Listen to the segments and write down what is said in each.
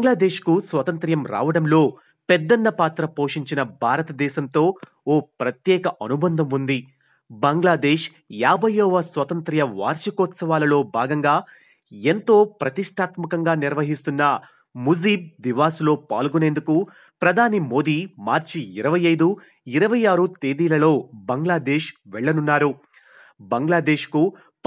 బంగ్లాదేశ్‌కు స్వతంత్ర్యం రావడంలో పెద్దన్న పాత్ర పోషించిన భారతదేశంతో ఓ ప్రత్యేక అనుబంధం ఉంది. బంగ్లాదేశ్ 50వ స్వతంత్ర్య వార్షికోత్సవాలలో భాగంగా ఎంతో ప్రతిష్టాత్మకంగా నిర్వహిస్తున్న ముజీబ్ దివాస్‌లో పాల్గొనేందుకు ప్రధాని మోదీ మార్చి 25, 26 తేదీలలో బంగ్లాదేశ్ వెళ్లనున్నారు. బంగ్లాదేశ్‌కు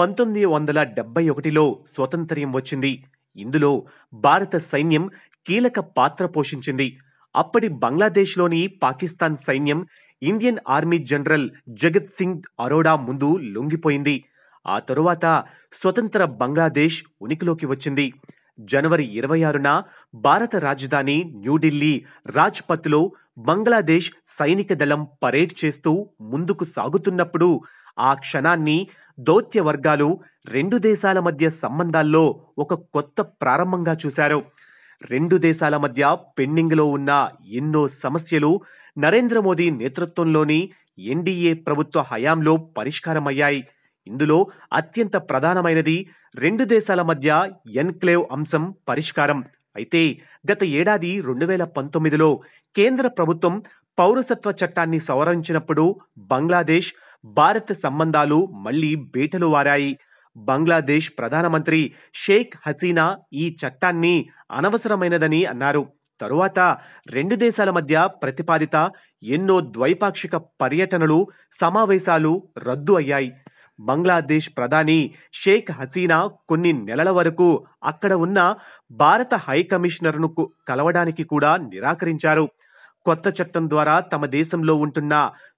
1971లో స్వతంత్ర్యం వచ్చింది. ఇందులో భారత సైన్యం కీలక పాత్ర పోషించింది. అప్పటి బంగ్లాదేశ్‌లోని పాకిస్తాన్ సైన్యం ఇండియన్ ఆర్మీ జనరల్ జగత్ సింగ్ అరోడా ముందు లొంగిపోయింది. ఆ తరువాత స్వతంత్ర బంగ్లాదేశ్ ఉనికిలోకి వచ్చింది. జనవరి 26న భారత రాజధాని న్యూఢిల్లీ రాజ్‌పథ్‌లో బంగ్లాదేశ్ సైనిక దళం పరేడ్ చేస్తూ ముందుకు సాగుతున్నప్పుడు ఆ క్షణాన్ని దౌత్య వర్గాలు రెండు దేశాల మధ్య సంబంధాల్లో ఒక కొత్త ప్రారంభంగా చూశారు. రెండు దేశాల మధ్య పెండింగ్‌లో ఉన్న ఎన్నో సమస్యలు నరేంద్ర మోదీ నేతృత్వంలోని ఎన్డీఏ ప్రభుత్వ హయాంలో పరిష్కారమయ్యాయి. ఇందులో అత్యంత ప్రధానమైనది రెండు దేశాల మధ్య ఎన్క్లేవ్ అంశం పరిష్కారం. అయితే గత ఏడాది 2019లో కేంద్ర ప్రభుత్వం పౌరసత్వ చట్టాన్ని సవరించినప్పుడు బంగ్లాదేశ్, భారత్ సంబంధాలు మళ్లీ బీటలు వారాయి. బంగ్లాదేశ్ ప్రధానమంత్రి షేక్ హసీనా ఈ చట్టాన్ని అనవసరమైనదని అన్నారు. తరువాత రెండు దేశాల మధ్య ప్రతిపాదిత ఎన్నో ద్వైపాక్షిక పర్యటనలు, సమావేశాలు రద్దు అయ్యాయి. బంగ్లాదేశ్ ప్రధాని షేక్ హసీనా కొన్ని నెలల వరకు అక్కడ ఉన్న భారత హైకమిషనర్ను కలవడానికి కూడా నిరాకరించారు. కొత్త చట్టం ద్వారా తమ దేశంలో ఉంటున్న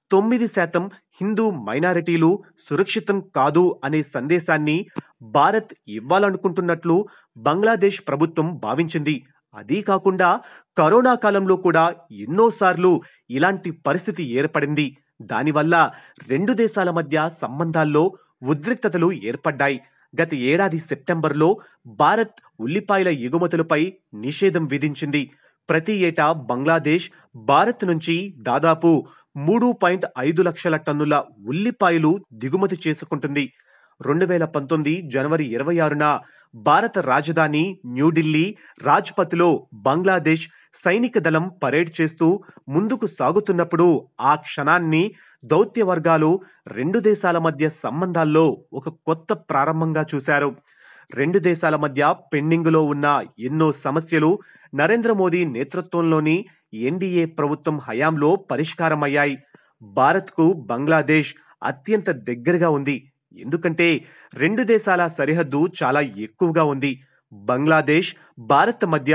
9% హిందూ మైనారిటీలు సురక్షితం కాదు అనే సందేశాన్ని భారత్ ఇవ్వాలనుకుంటున్నట్లు బంగ్లాదేశ్ ప్రభుత్వం భావించింది. అదీ కాకుండా కరోనా కాలంలో కూడా ఎన్నోసార్లు ఇలాంటి పరిస్థితి ఏర్పడింది. దానివల్ల రెండు దేశాల మధ్య సంబంధాల్లో ఉద్రిక్తతలు ఏర్పడ్డాయి. గత ఏడాది సెప్టెంబర్లో భారత్ ఉల్లిపాయల ఎగుమతులపై నిషేధం విధించింది. ప్రతి ఏటా బంగ్లాదేశ్ భారత్ నుంచి దాదాపు 3.5 లక్షల టన్నుల ఉల్లిపాయలు దిగుమతి చేసుకుంటుంది. 2019 జనవరి 26న భారత రాజధాని న్యూఢిల్లీ రాజ్‌పథ్‌లో బంగ్లాదేశ్ సైనిక దళం పరేడ్ చేస్తూ ముందుకు సాగుతున్నప్పుడు ఆ క్షణాన్ని దౌత్య వర్గాలు రెండు దేశాల మధ్య సంబంధాల్లో ఒక కొత్త ప్రారంభంగా చూశారు. రెండు దేశాల మధ్య పెండింగ్‌లో ఉన్న ఎన్నో సమస్యలు నరేంద్ర మోదీ నేతృత్వంలోని ఎన్డీఏ ప్రభుత్వం హయాంలో పరిష్కారమయ్యాయి. భారత్‌కు బంగ్లాదేశ్ అత్యంత దగ్గరగా ఉంది. ఎందుకంటే రెండు దేశాల సరిహద్దు చాలా ఎక్కువగా ఉంది. బంగ్లాదేశ్, భారత్ మధ్య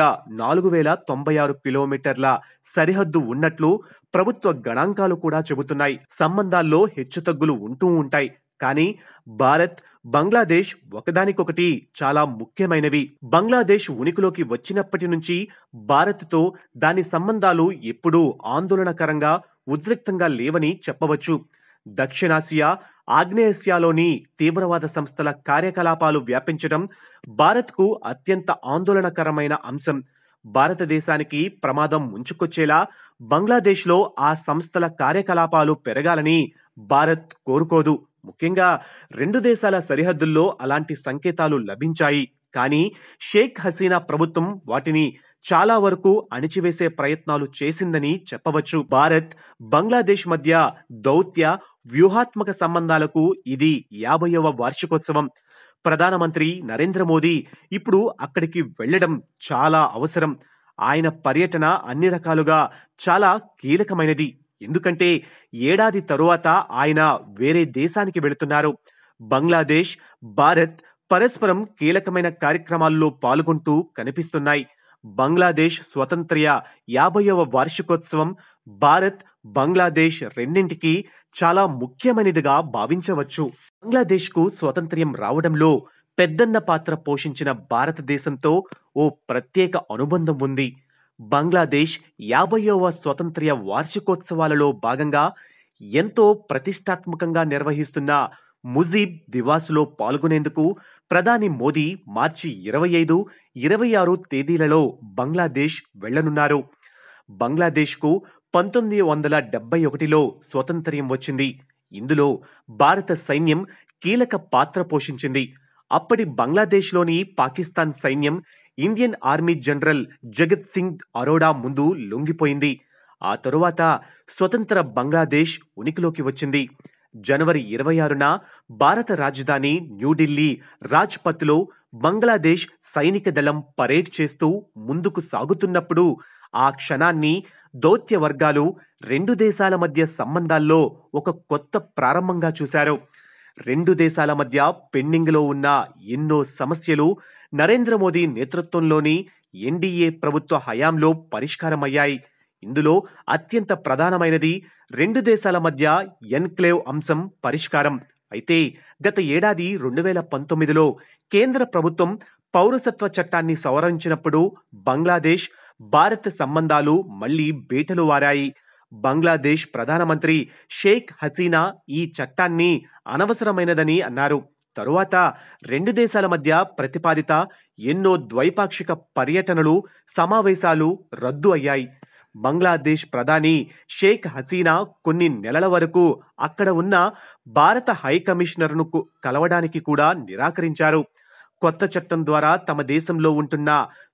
4096 కిలోమీటర్ల సరిహద్దు ఉన్నట్లు ప్రభుత్వ గణాంకాలు కూడా చెబుతున్నాయి. సంబంధాల్లో హెచ్చుతగ్గులు ఉంటూ ఉంటాయి. కానీ భారత్, బంగ్లాదేశ్ ఒకదానికొకటి చాలా ముఖ్యమైనవి. బంగ్లాదేశ్ ఉనికిలోకి వచ్చినప్పటి నుంచి భారత్‌తో దాని సంబంధాలు ఎప్పుడూ ఆందోళనకరంగా, ఉద్రిక్తంగా లేవని చెప్పవచ్చు. దక్షిణాసియా, ఆగ్నేయాసియాలోని తీవ్రవాద సంస్థల కార్యకలాపాలు వ్యాపించడం భారత్‌కు అత్యంత ఆందోళనకరమైన అంశం. భారతదేశానికి ప్రమాదం ముంచుకొచ్చేలా బంగ్లాదేశ్‌లో ఆ సంస్థల కార్యకలాపాలు పెరగాలని భారత్ కోరుకోదు. ముఖ్యంగా రెండు దేశాల సరిహద్దుల్లో అలాంటి సంకేతాలు లభించాయి. కానీ షేక్ హసీనా ప్రభుత్వం వాటిని చాలా వరకు అణిచివేసే ప్రయత్నాలు చేసిందని చెప్పవచ్చు. భారత్, బంగ్లాదేశ్ మధ్య దౌత్య, వ్యూహాత్మక సంబంధాలకు ఇది 50వ వార్షికోత్సవం. ప్రధానమంత్రి నరేంద్ర మోదీ ఇప్పుడు అక్కడికి వెళ్లడం చాలా అవసరం. ఆయన పర్యటన అన్ని రకాలుగా చాలా కీలకమైనది. ఎందుకంటే ఏడాది తరువాత ఆయన వేరే దేశానికి వెళుతున్నారు. బంగ్లాదేశ్, భారత్ పరస్పరం కీలకమైన కార్యక్రమాల్లో పాల్గొంటూ కనిపిస్తున్నాయి. బంగ్లాదేశ్ స్వతంత్ర్య 50వ వార్షికోత్సవం భారత్, బంగ్లాదేశ్ రెండింటికి చాలా ముఖ్యమైనదిగా భావించవచ్చు. బంగ్లాదేశ్‌కు స్వతంత్ర్యం రావడంలో పెద్దన్న పాత్ర పోషించిన భారతదేశంతో ఓ ప్రత్యేక అనుబంధం ఉంది. బంగ్లాదేశ్ 50వ స్వతంత్ర్య వార్షికోత్సవాలలో భాగంగా ఎంతో ప్రతిష్టాత్మకంగా నిర్వహిస్తున్న ముజీబ్ దివాస్‌లో పాల్గొనేందుకు ప్రధాని మోదీ మార్చి 25, 26 తేదీలలో బంగ్లాదేశ్ వెళ్లనున్నారు. బంగ్లాదేశ్‌కు 1971లో స్వతంత్ర్యం వచ్చింది. ఇందులో భారత సైన్యం కీలక పాత్ర పోషించింది. అప్పటి బంగ్లాదేశ్‌లోని పాకిస్తాన్ సైన్యం ఇండియన్ ఆర్మీ జనరల్ జగత్ సింగ్ అరోడా ముందు లొంగిపోయింది. ఆ తరువాత స్వతంత్ర బంగ్లాదేశ్ ఉనికిలోకి వచ్చింది. జనవరి 26న భారత రాజధాని న్యూఢిల్లీ రాజ్పథ్లో బంగ్లాదేశ్ సైనిక దళం పరేడ్ చేస్తూ ముందుకు సాగుతున్నప్పుడు ఆ క్షణాన్ని దౌత్య వర్గాలు రెండు దేశాల మధ్య సంబంధాల్లో ఒక కొత్త ప్రారంభంగా చూశారు. రెండు దేశాల మధ్య పెండింగ్లో ఉన్న ఎన్నో సమస్యలు నరేంద్ర మోదీ నేతృత్వంలోని ఎన్డీఏ ప్రభుత్వ హయాంలో పరిష్కారమయ్యాయి. ఇందులో అత్యంత ప్రధానమైనది రెండు దేశాల మధ్య ఎన్క్లేవ్ అంశం పరిష్కారం. అయితే గత ఏడాది 2019లో కేంద్ర ప్రభుత్వం పౌరసత్వ చట్టాన్ని సవరించినప్పుడు బంగ్లాదేశ్ భారత్ సంబంధాలు మళ్లీ బీటలు వారాయి. బంగ్లాదేశ్ ప్రధానమంత్రి షేక్ హసీనా ఈ చట్టాన్ని అనవసరమైనదని అన్నారు. తరువాత రెండు దేశాల మధ్య ప్రతిపాదిత ఎన్నో ద్వైపాక్షిక పర్యటనలు, సమావేశాలు రద్దు అయ్యాయి. బంగ్లాదేశ్ ప్రధాని షేక్ హసీనా కొన్ని నెలల వరకు అక్కడ ఉన్న భారత హైకమిషనర్ను కలవడానికి కూడా నిరాకరించారు. కొత్త చట్టం ద్వారా తమ దేశంలో ఉంటున్న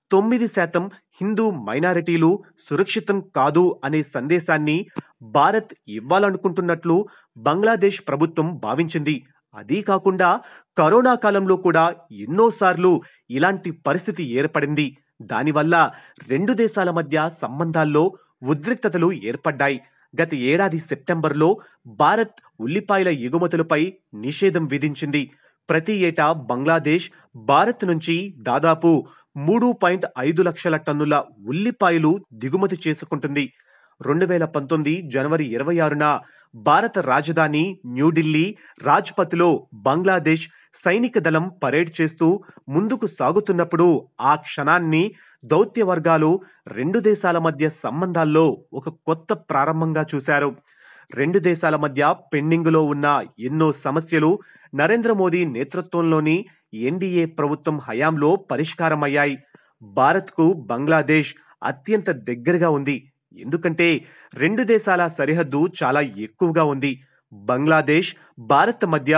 9% హిందూ మైనారిటీలు సురక్షితం కాదు అనే సందేశాన్ని భారత్ ఇవ్వాలనుకుంటున్నట్లు బంగ్లాదేశ్ ప్రభుత్వం భావించింది. అదీ కాకుండా కరోనా కాలంలో కూడా ఎన్నోసార్లు ఇలాంటి పరిస్థితి ఏర్పడింది. దానివల్ల రెండు దేశాల మధ్య సంబంధాల్లో ఉద్రిక్తతలు ఏర్పడ్డాయి. గత ఏడాది సెప్టెంబర్లో భారత్ ఉల్లిపాయల ఎగుమతులపై నిషేధం విధించింది. ప్రతి ఏటా బంగ్లాదేశ్ భారత్ నుంచి దాదాపు 3.5 లక్షల టన్నుల ఉల్లిపాయలు దిగుమతి చేసుకుంటుంది. 2019 జనవరి 26న భారత రాజధాని న్యూఢిల్లీ రాజ్పథ్లో బంగ్లాదేశ్ సైనిక దళం పరేడ్ చేస్తూ ముందుకు సాగుతున్నప్పుడు ఆ క్షణాన్ని దౌత్య వర్గాలు రెండు దేశాల మధ్య సంబంధాల్లో ఒక కొత్త ప్రారంభంగా చూశారు. రెండు దేశాల మధ్య పెండింగులో ఉన్న ఎన్నో సమస్యలు నరేంద్ర మోదీ నేతృత్వంలోని ఎన్డీఏ ప్రభుత్వం హయాంలో పరిష్కారమయ్యాయి. భారత్కు బంగ్లాదేశ్ అత్యంత దగ్గరగా ఉంది. ఎందుకంటే రెండు దేశాల సరిహద్దు చాలా ఎక్కువగా ఉంది. బంగ్లాదేశ్ భారత్ మధ్య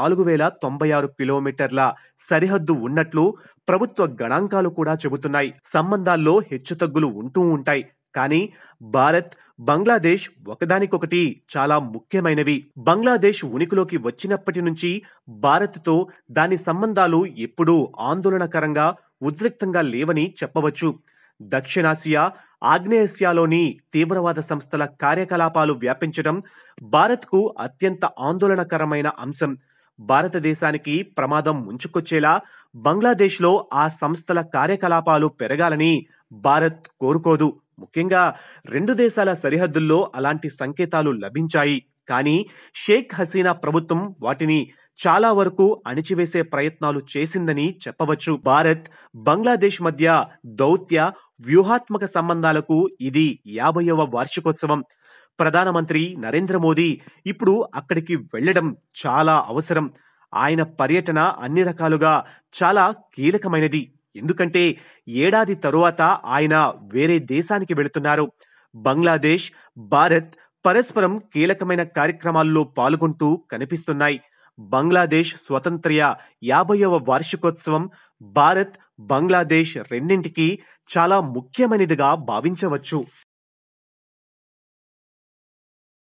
4096 కిలోమీటర్ల సరిహద్దు ఉన్నట్లు ప్రభుత్వ గణాంకాలు కూడా చెబుతున్నాయి. సంబంధాల్లో హెచ్చుతగ్గులు ఉంటూ ఉంటాయి. కానీ భారత్, బంగ్లాదేశ్ ఒకదానికొకటి చాలా ముఖ్యమైనవి. బంగ్లాదేశ్ ఉనికిలోకి వచ్చినప్పటి నుంచి భారత్తో దాని సంబంధాలు ఎప్పుడూ ఆందోళనకరంగా, ఉద్రిక్తంగా లేవని చెప్పవచ్చు. దక్షిణాసియా, ఆగ్నేయాసియాలోని తీవ్రవాద సంస్థల కార్యకలాపాలు వ్యాపించడం భారత్కు అత్యంత ఆందోళనకరమైన అంశం. భారతదేశానికి ప్రమాదం ముంచుకొచ్చేలా బంగ్లాదేశ్లో ఆ సంస్థల కార్యకలాపాలు పెరగాలని భారత్ కోరుకోదు. ముఖ్యంగా రెండు దేశాల సరిహద్దుల్లో అలాంటి సంకేతాలు లభించాయి. కానీ షేక్ హసీనా ప్రభుత్వం వాటిని చాలా వరకు అణిచివేసే ప్రయత్నాలు చేసిందని చెప్పవచ్చు. భారత్, బంగ్లాదేశ్ మధ్య దౌత్య, వ్యూహాత్మక సంబంధాలకు ఇది 50వ వార్షికోత్సవం. ప్రధానమంత్రి నరేంద్ర మోదీ ఇప్పుడు అక్కడికి వెళ్లడం చాలా అవసరం. ఆయన పర్యటన అన్ని రకాలుగా చాలా కీలకమైనది. ఎందుకంటే ఏడాది తరువాత ఆయన వేరే దేశానికి వెళుతున్నారు. బంగ్లాదేశ్, భారత్ పరస్పరం కీలకమైన కార్యక్రమాల్లో పాల్గొంటూ కనిపిస్తున్నాయి. బంగ్లాదేశ్ స్వతంత్ర్య 50వ వార్షికోత్సవం భారత్, బంగ్లాదేశ్ రెండింటికి చాలా ముఖ్యమైనదిగా భావించవచ్చు.